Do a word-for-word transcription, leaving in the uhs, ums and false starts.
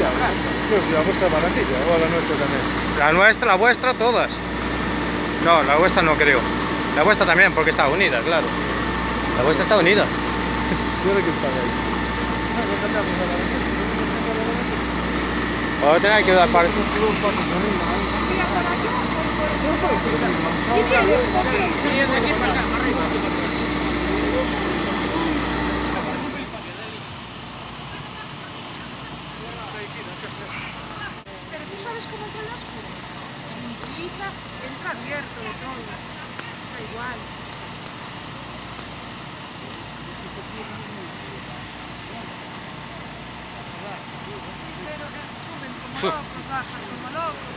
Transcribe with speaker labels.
Speaker 1: barandilla. Pues la vuestra barandilla, o la nuestra también.
Speaker 2: La nuestra, la vuestra, todas. No, la vuestra no creo. La vuestra también, porque está unida, claro. La vuestra está unida.
Speaker 1: Yo creo que está ahí. No, no cambiamos la barandilla.
Speaker 2: Ahora tener que dar para...
Speaker 3: Pero tú sabes cómo entra el oscuro. Limpiita, entra abierto de todo. Da igual. Pero eh, suben como locos, bajan como locos.